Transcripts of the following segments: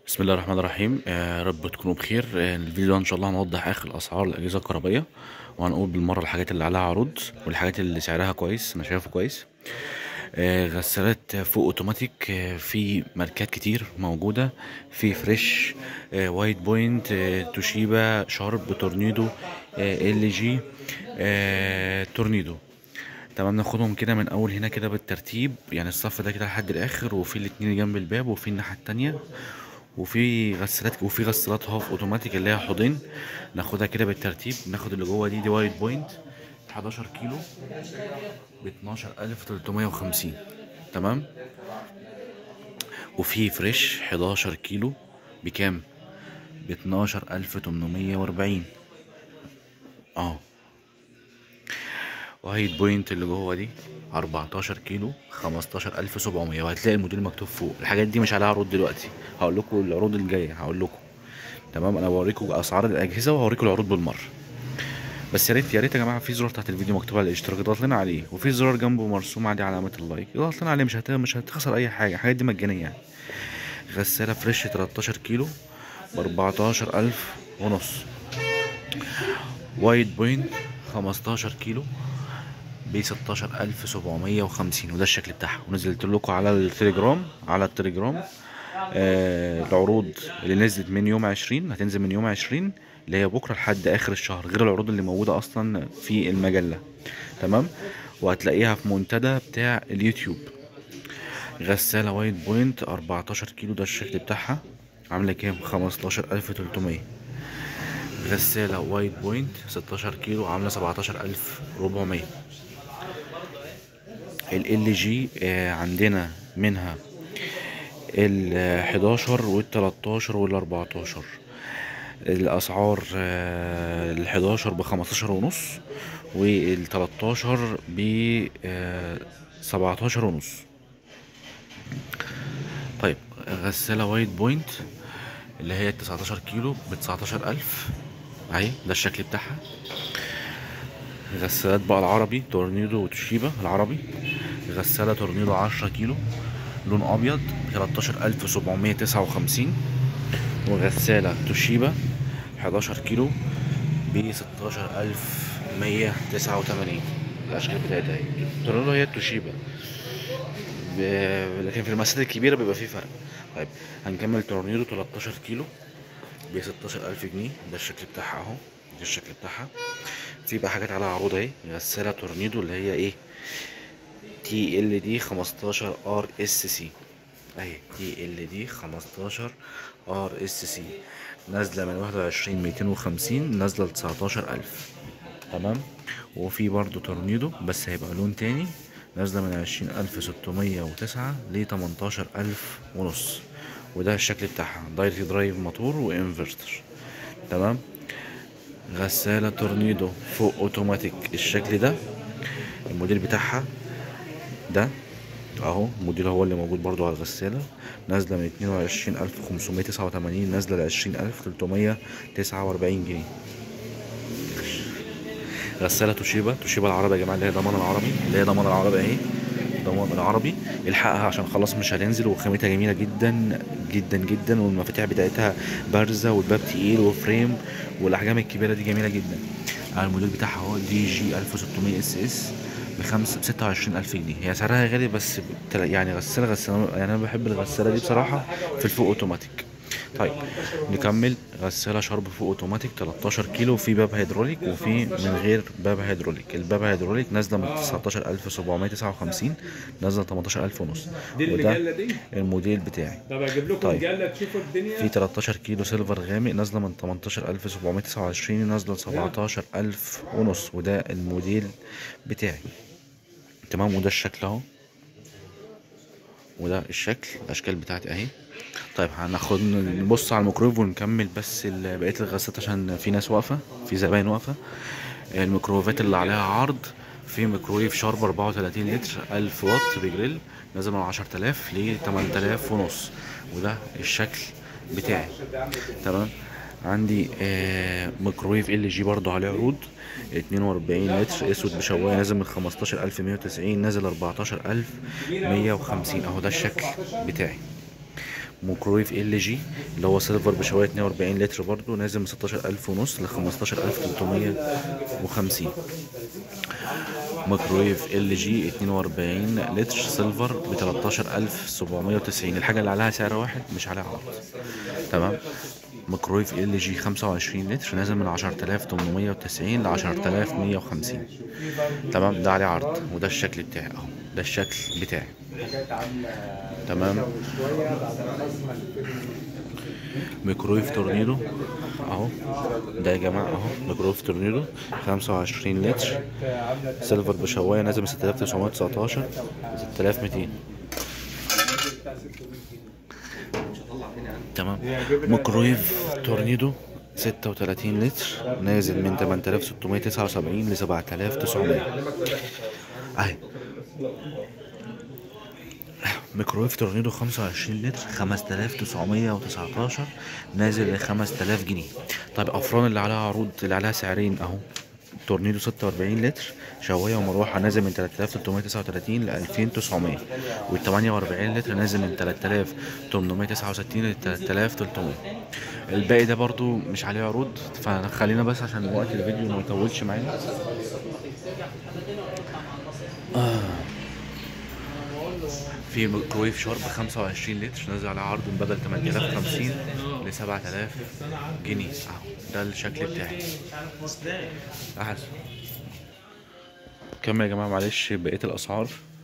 بسم الله الرحمن الرحيم. رب تكونوا بخير. الفيديو ده ان شاء الله هنوضح اخر اسعار الاجهزه الكهربائيه، وهنقول بالمره الحاجات اللي عليها عروض والحاجات اللي سعرها كويس انا شايفه كويس. غسالات فوق اوتوماتيك، في ماركات كتير موجوده، في فريش، وايت بوينت، توشيبا، شارب، تورنيدو، ال جي، تورنيدو. تمام، ناخدهم كده من اول هنا كده بالترتيب، يعني الصف ده كده لحد الاخر، وفي الاتنين اللي جنب الباب وفي الناحيه التانية. وفي غسالات هاف اوتوماتيك اللي هي حوضين. ناخدها كده بالترتيب. ناخد اللي جوه دي وايت بوينت 11 كيلو ب 12350. تمام. وفي فريش 11 كيلو بكام؟ ب 12840. اه. وهايت بوينت اللي جوه دي 14 كيلو 15700، وهتلاقي الموديل مكتوب فوق. الحاجات دي مش عليها عروض دلوقتي، هقول لكم العروض الجايه هقول لكم. تمام، انا بوريكم اسعار الاجهزه وهوريكم العروض بالمره. بس يا ريت يا جماعه، في زرار تحت الفيديو مكتوب على الاشتراك اضغط لنا عليه، وفي زرار جنبه مرسوم عليه علامه اللايك اضغط لنا عليه. مش هتخسر اي حاجه، الحاجات دي مجانيه يعني. غساله فريش 13 كيلو ب 14000 ونص. وايت بوينت 15 كيلو ب 16750، وده الشكل بتاعها. ونزلت لكم على التليجرام العروض اللي نزلت من يوم 20، هتنزل من يوم 20 اللي هي بكره لحد اخر الشهر، غير العروض اللي موجوده اصلا في المجله. تمام. وهتلاقيها في منتدى بتاع اليوتيوب. غساله وايت بوينت 14 كيلو، ده الشكل بتاعها، عامله كام؟ 15300. غساله وايت بوينت 16 كيلو عامله 17400. ال جي عندنا منها ال 11 وال 13 وال 14. الاسعار ال 11 ب 15 ونص، وال 13 ب 17 ونص. طيب، غسالة وايت بوينت اللي هي 19 كيلو ب 19000 اهي، ده الشكل بتاعها. غسالات بقى العربي تورنيدو وتوشيبا العربي. غسالة تورنيدو 10 كيلو لون ابيض ب 13759. وغسالة توشيبا 11 كيلو ب 16189. الاشكال بتاعتها اهي. تورنيدو هي التوشيبا، لكن في المسافات الكبيرة بيبقى فيه فرق. طيب، هنكمل. تورنيدو 13 كيلو ب 16000 جنيه، ده الشكل بتاعها اهو، ده الشكل بتاعها. في بقى حاجات على عروض اهي. غسالة تورنيدو اللي هي ايه؟ تي ال دي 15 ار اس سي اهي، تي ال دي 15 ار اس سي، نازلة من 21250 نازلة ل 19000. تمام. وفي برضو تورنيدو بس هيبقى لون تاني، نازلة من 20609 ل 18000 ونص، وده الشكل بتاعها. دايركت درايف موتور وانفرتر. تمام. غسالة تورنيدو فوق اوتوماتيك الشكل ده، الموديل بتاعها ده اهو. الموديل هو اللي موجود برضو على الغسالة، نازلة من 22589 نازلة ل 20349 جنيه. غسالة توشيبا العربي يا جماعة، اللي هي ضمان العربي اهي، ضمان العربي. الحقها عشان خلاص مش هتنزل، وخامتها جميلة جدا جدا جدا، والمفاتيح بتاعتها بارزة، والباب تقيل وفريم، والاحجام الكبيرة دي جميلة جدا. الموديل بتاعها هو دي جي 1600 اس اس ب 26000 جنيه. هي سعرها غالي بس يعني غسالة يعني انا بحب الغسالة دي بصراحة في الفوق اوتوماتيك. طيب، نكمل. غسالة شرب فوق اوتوماتيك 13 كيلو، في باب هيدروليك وفي من غير باب هيدروليك. الباب هيدروليك نازلة من 19759 نازلة 18000 ونص، دي وده المجلة دي. الموديل بتاعي. طب اجيب لكم طيب، مجلة تشوفوا الدنيا. في 13 كيلو سيلفر غامق نازلة من 18729 نازلة 17000 ونص، وده الموديل بتاعي. تمام. وده الشكل اهو، وده الاشكال بتاعتي اهي. طيب، نبص على الميكرويف ونكمل بس بقيه الغسالات عشان في ناس واقفه، في زباين واقفه. الميكرويفات اللي عليها عرض: في ميكرويف شارب 34 لتر 1000 واط بجريل، نازل من 10000 ل 8000 ونص، وده الشكل بتاعي. تمام. عندي ميكرويف ال جي برضو عليه عروض 42 لتر اسود بشوايه، نازل من 15190 نازل 14150 اهو، ده الشكل بتاعي. ميكرويف ال جي اللي هو سيلفر بشوايه 42 لتر برضو، نازل من 16000 ونص ل 15350. ميكرويف ال جي 42 لتر سيلفر ب 13790. الحاجه اللي عليها سعر واحد مش عليها عرض. تمام. ميكرويف ال جي 25 لتر نازل من 10890 ل 10150. تمام. ده عليه عرض، وده الشكل بتاعي اهو، ده الشكل بتاعي. تمام. ميكرويف تورنيدو اهو، ده يا جماعه اهو ميكرويف تورنيدو 25 لتر سيلفر بشوايه، نازل من 6919 6200. تمام. ميكرويف تورنيدو 36 لتر نازل من 8679 ل 7900 اهي. ميكرويف تورنيدو 25 لتر 5919 نازل ل 5000 جنيه. طيب افران اللي عليها عروض، اللي عليها سعرين اهو. تورنيدو 46 لتر شوايه ومروحه نازل من 3339 ل 2900، وال 48 لتر نازل من 3869 ل 3300. الباقي ده برضو مش عليه عروض، فخلينا بس عشان وقت الفيديو ما يطولش معانا. في ميكرويف شارب 25 لتر نازل على عرض من بدل 8050 ل 7000 جنيه اهو، ده الشكل بتاعي. احسن كمل يا جماعه، معلش بقيه الاسعار.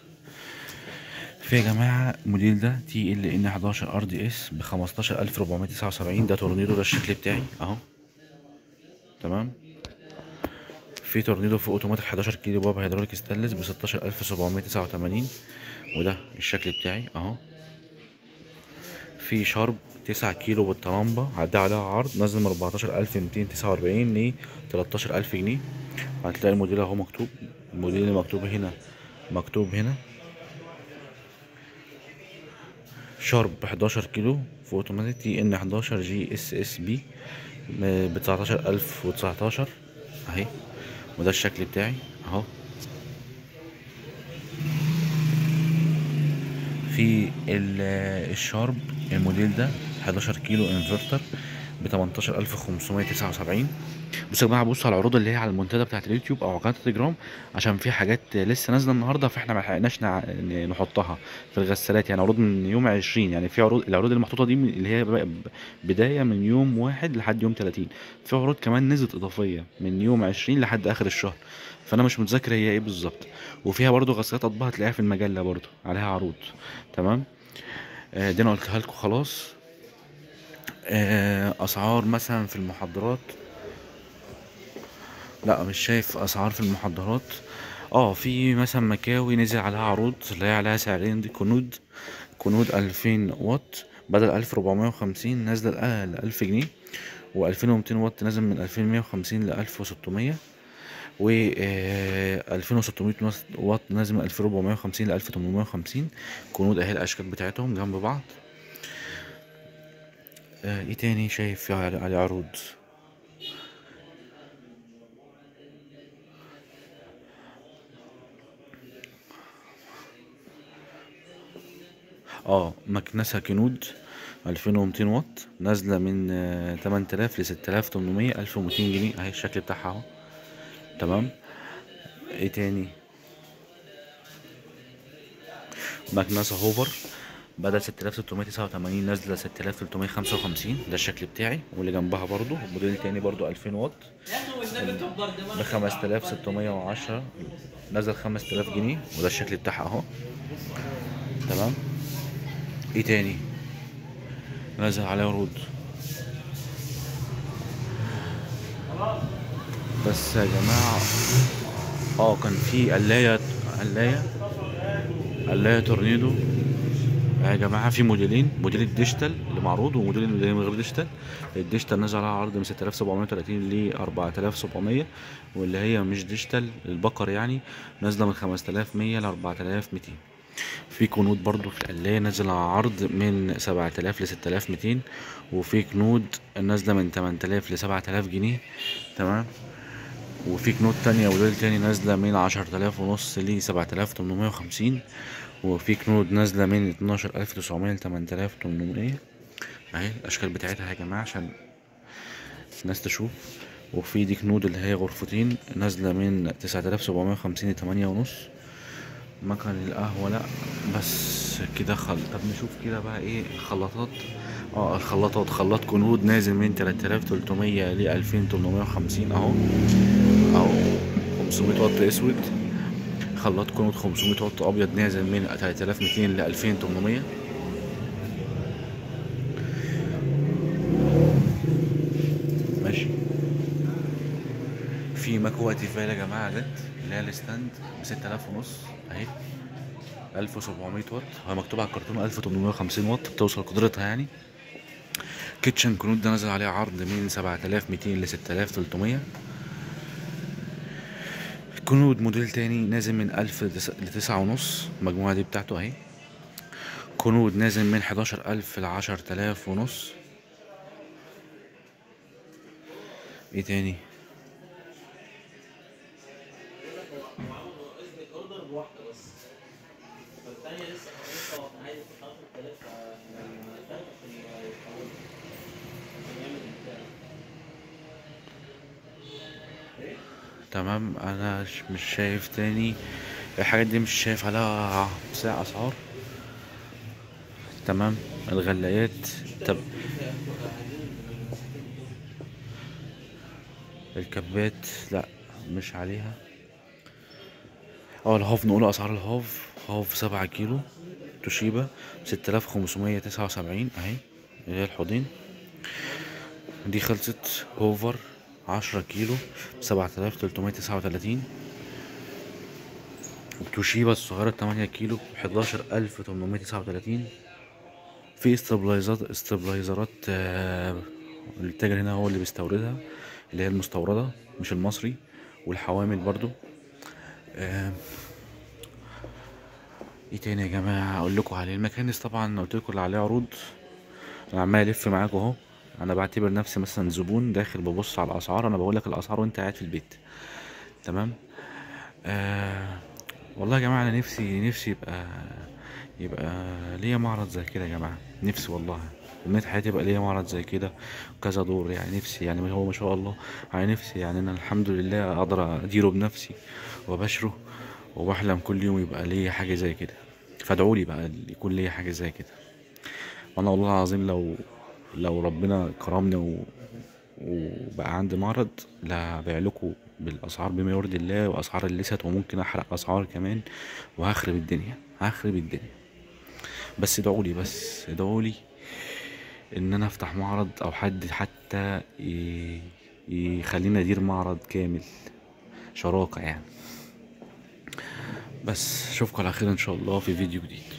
في يا جماعه الموديل ده تي ال ان 11 ار دي اس ب 15479. ده تورنيدو، ده الشكل بتاعي اهو. تمام. في تورنيدو في اوتوماتيك 11 كيلو باب هيدروليك ستانلس ب 16789، وده الشكل بتاعي اهو. في شارب 9 كيلو بالطرمبة عدى عليها عرض، نازل من 14249 ل 13000 جنيه. هتلاقي الموديل اهو مكتوب، الموديل اللي مكتوب هنا مكتوب هنا. شارب 11 كيلو في اوتوماتيك تي ان 11 جي اس اس بي ب 19019 اهي، وده الشكل بتاعي اهو. في الشارب الموديل ده 11 كيلو انفرتر ب 18579. بصوا يا جماعه، بصوا على العروض اللي هي على المنتدى بتاعت اليوتيوب او على قناه التليجرام، عشان في حاجات لسه نازله النهارده فاحنا ما لحقناش نحطها في الغسالات. يعني عروض من يوم 20، يعني في عروض، العروض اللي محطوطه دي اللي هي بدايه من يوم 1 لحد يوم 30. في عروض كمان نزلت اضافيه من يوم 20 لحد اخر الشهر، فانا مش متذكر هي ايه بالظبط. وفيها برضو غسالات اطباق هتلاقيها في المجله برضو عليها عروض. تمام. دي انا قلتها لكم خلاص. اسعار مثلا في المحاضرات، لا مش شايف اسعار في المحاضرات. في مثلا مكاوي نزل عليها عروض اللي هي عليها سعرين، دي كنود 2000 واط بدل 1450 نازله ل 1000 جنيه، و2200 واط نازل من 2150 ل 1600، و 2600 واط نازل من 2450 ل 1850. كنود اهي الاشكال بتاعتهم جنب بعض. ايه تاني شايف على عروض؟ مكنسة كنود 2200 واط نازلة من 8000 ل 6800 1200 جنيه اهي الشكل بتاعها اهو. تمام. ايه تاني؟ مكنسة هوفر بدل 6689 نازلة 6355، ده الشكل بتاعي. واللي جنبها برضو موديل تاني برضو 2000 واط ب 5610 نازل 5000 جنيه، وده الشكل بتاعها اهو. تمام. ايه تاني نازل عليه عروض؟ بس يا جماعة كان في قلاية تورنيدو يا جماعة. في موديلين، موديل الديجيتال اللي معروض وموديل اللي من غير ديجيتال. الديجيتال نازل عليها عرض من 6730 ل 4700، واللي هي مش ديجيتال البقر يعني نازلة من 5100 ل 4200. في كنود برضو في القلاية نازل على عرض من 7000 ل 6200، وفي كنود نازلة من 8000 ل 7000 جنيه. تمام. وفي كنود تانية موديل تاني نازلة من 10,500 ل 7,850. وفي كنود نازلة من 12,900 ل 8,800 اهي الاشكال بتاعتها يا جماعة عشان الناس تشوف. وفي دي كنود اللي هي غرفتين نازلة من 9,750 ل 8,500. مكان القهوة لأ، بس كده طب نشوف كده بقى ايه الخلاطات. الخلاطات، خلاط كنود نازل من 3,300 ل 2,850 اهو 500 واط اسود. خلاط كنود 500 واط ابيض نازل من 3,200 ل 2,800. ماشي. في مكوة تيفال يا جماعة ليد اللي هي الستاند ب6,500 اهي 1,700 واط. هو مكتوب على الكرتون 1,850 واط بتوصل قدرتها يعني. كيتشن كنود ده نازل عليه عرض من 7,200 ل 6,300. كنود موديل تاني نازل من 1,000 ل 9,500. المجموعة دي بتاعته اهي. كنود نازل من 11,000 ل 10,500. ايه تاني؟ تمام. انا مش شايف تاني الحاجات دي، مش شايف عليها اسعار. تمام. الغلايات. طب الكبات لا مش عليها. الهاف، نقول اسعار الهاف. هاف 7 كيلو توشيبا 6,579 اهي اللي هي الحوضين. دي خلصت. هوفر 10 كيلو 7,339. توشيبا الصغيرة 8 كيلو 11,839. في استابلايزرات التاجر هنا هو اللي بيستوردها، اللي هي المستوردة مش المصري. والحوامل برضو. ايه تاني يا جماعة اقول لكم عليه؟ المكانس طبعا قلت لكم اللي عليه عروض. انا عمال الف معاكم اهو. انا بعتبر نفسي مثلا زبون داخل ببص على الاسعار، انا بقول لك الاسعار وانت قاعد في البيت. تمام. والله يا جماعة انا نفسي يبقى ليا معرض زي كده يا جماعة. نفسي والله أمنية حياتي يبقى ليا معرض زي كده كذا دور يعني. نفسي يعني هو ما شاء الله على نفسي يعني. انا الحمد لله اقدر اديره بنفسي وبشره، وبحلم كل يوم يبقى ليا حاجة زي كده. فادعولي بقى يكون ليا حاجة زي كده. وانا والله العظيم لو ربنا كرمني وبقى عندي معرض، لا هبيع لكم بالاسعار بما يرضي الله، واسعار الليست، وممكن احرق اسعار كمان، وهخرب الدنيا هخرب الدنيا. بس ادعولي ان انا افتح معرض، او حد حتى يخليني ادير معرض كامل شراكة يعني. بس اشوفكم على خير ان شاء الله في فيديو جديد.